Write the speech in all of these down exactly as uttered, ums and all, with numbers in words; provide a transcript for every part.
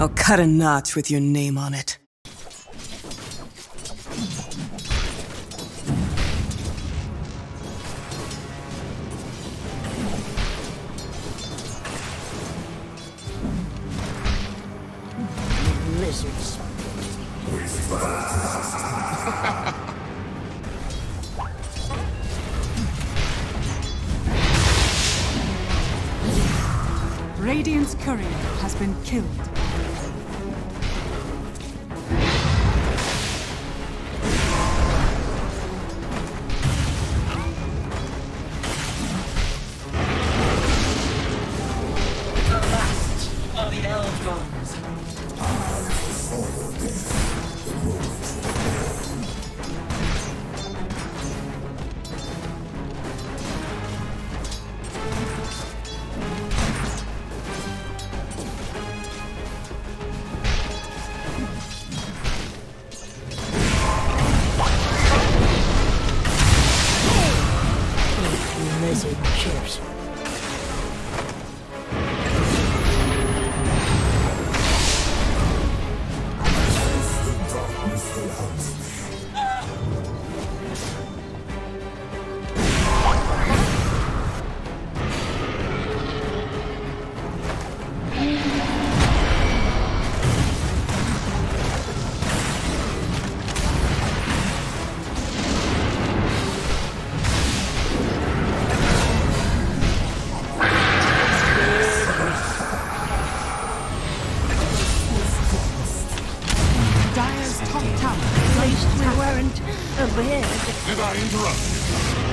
I'll cut a notch with your name on it. Lizards. Radiant's courier has been killed. The last of the Eldrons. Lizard chips. Did I interrupt you?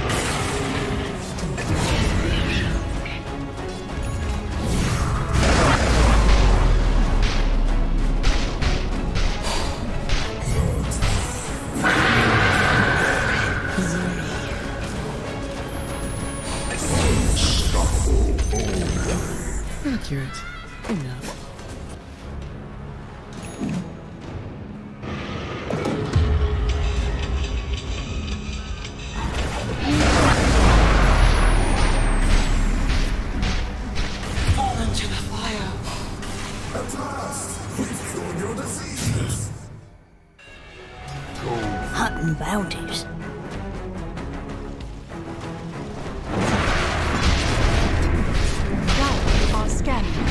Accurate. Enough. Hunting bounties. Dire are scanning.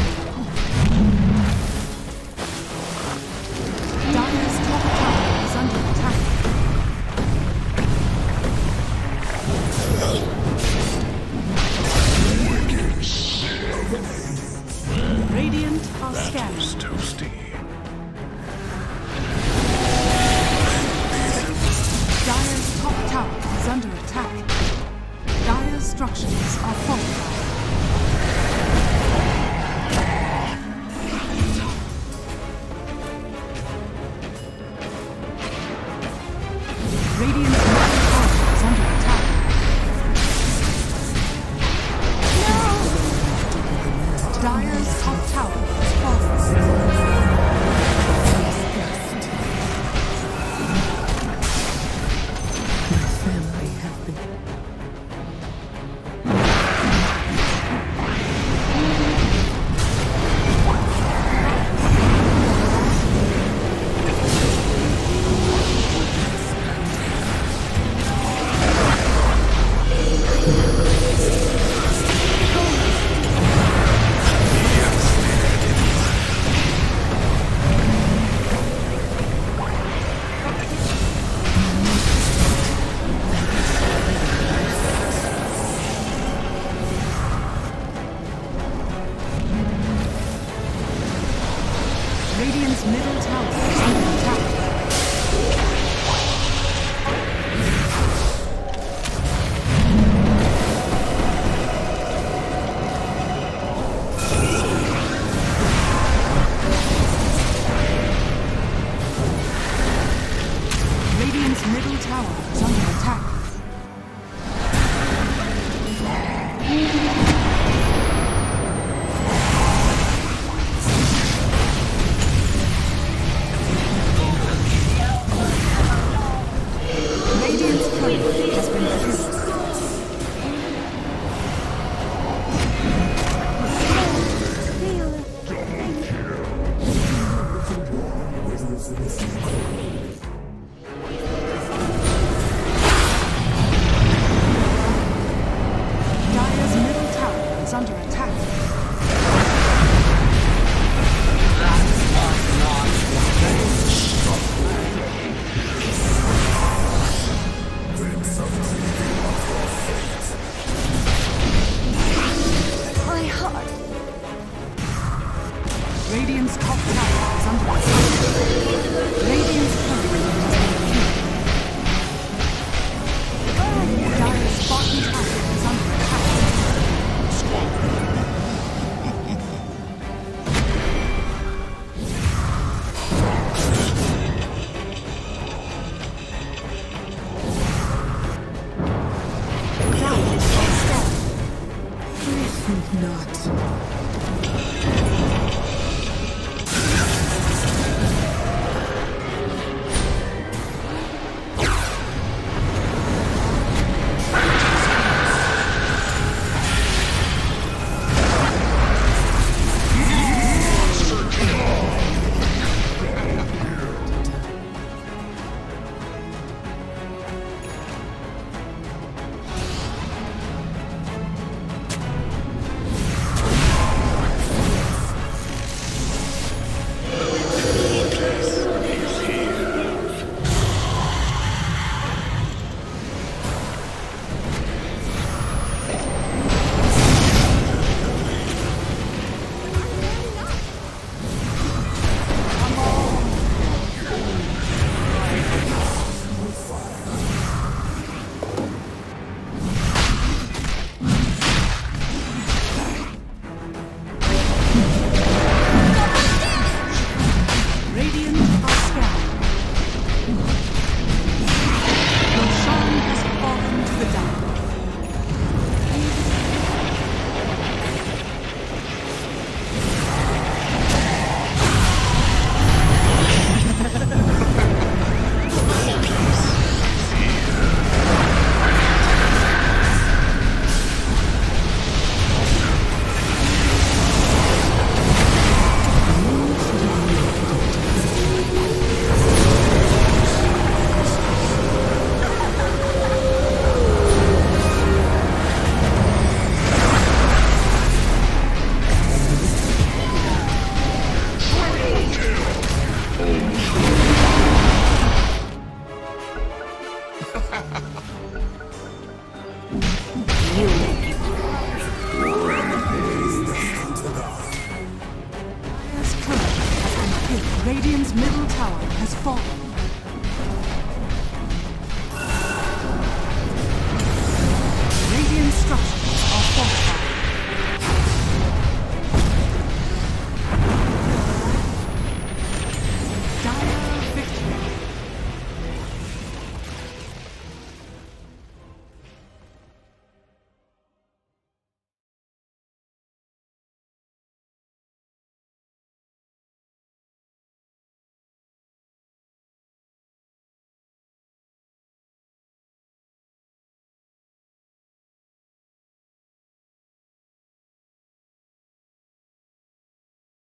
Dire's top tower is under attack. Radiant are scanning. Toasty. Dire's top tower is under attack. Dire's structures are fortified. Radiant's middle tower is under attack. No! Dire's top tower is fallen. Radiant's middle tower is under attack. Radiant's middle tower is under attack. Radiant's top tower is under attack. Radiant's turret has been killed. Dire's bottom tower is under attack. Not. Radiant's middle tower has fallen.